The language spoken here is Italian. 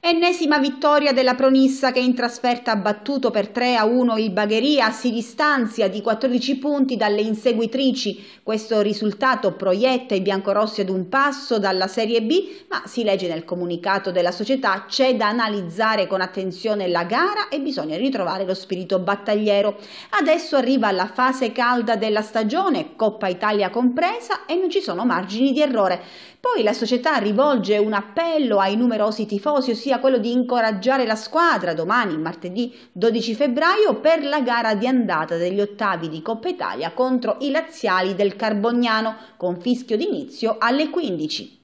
Ennesima vittoria della Pronissa che in trasferta ha battuto per 3-1 il Bagheria, si distanzia di 14 punti dalle inseguitrici. Questo risultato proietta i biancorossi ad un passo dalla Serie B, ma si legge nel comunicato della società: c'è da analizzare con attenzione la gara e bisogna ritrovare lo spirito battagliero. Adesso arriva la fase calda della stagione, Coppa Italia compresa, e non ci sono margini di errore. Poi la società rivolge un appello ai numerosi tifosi, ossia quello di incoraggiare la squadra domani, martedì 12 febbraio, per la gara di andata degli ottavi di Coppa Italia contro i laziali del Carbognano, con fischio d'inizio alle 15.